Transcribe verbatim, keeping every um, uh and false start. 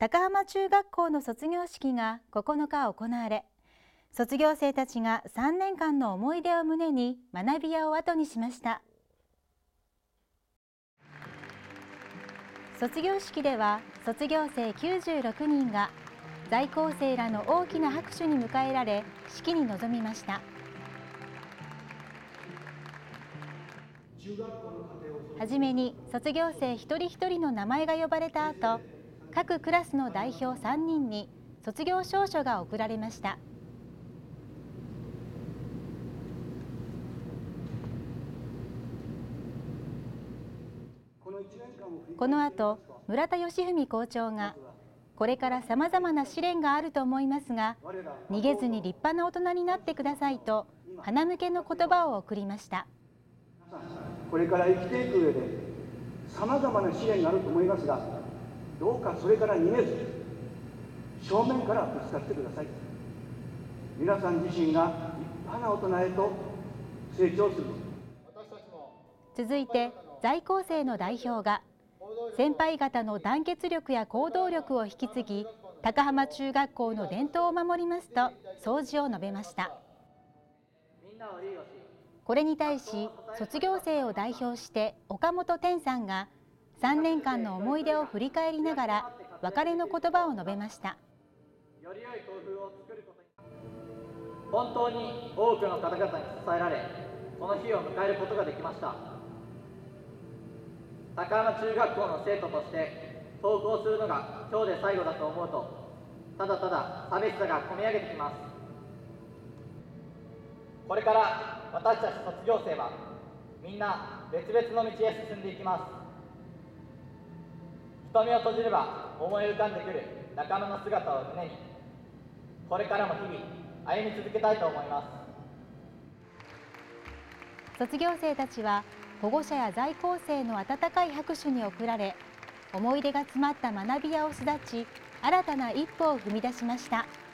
高浜中学校の卒業式がここのか行われ、卒業生たちがさんねんかんの思い出を胸に学び屋を後にしました。卒業式では卒業生きゅうじゅうろくにんが在校生らの大きな拍手に迎えられ、式に臨みました。はじめに卒業生一人一人の名前が呼ばれた後、各クラスの代表さんにんに卒業証書が贈られました。この後、村田義文校長が、これからさまざまな試練があると思いますが、逃げずに立派な大人になってくださいと、花向けの言葉を送りました。 これから生きていく上で、さまざまな試練があると思いますが、どうかそれから逃げず、正面からぶつかってください。皆さん自身が立派な大人へと成長する。 続いて、在校生の代表が、先輩方の団結力や行動力を引き継ぎ、高浜中学校の伝統を守りますと掃除を述べました。これに対し、卒業生を代表して岡本天さんがさんねんかんの思い出を振り返りながら別れの言葉を述べました。 本当に多くの方々に支えられ、この日を迎えることができました。高浜中学校の生徒として登校するのが今日で最後だと思うと、ただただ寂しさがこみ上げてきます。これから私たち卒業生はみんな別々の道へ進んでいきます。瞳を閉じれば思い浮かんでくる仲間の姿を胸に、これからも日々歩み続けたいと思います。 卒業生たちは保護者や在校生の温かい拍手に送られ、思い出が詰まった学び屋を巣立ち、新たな一歩を踏み出しました。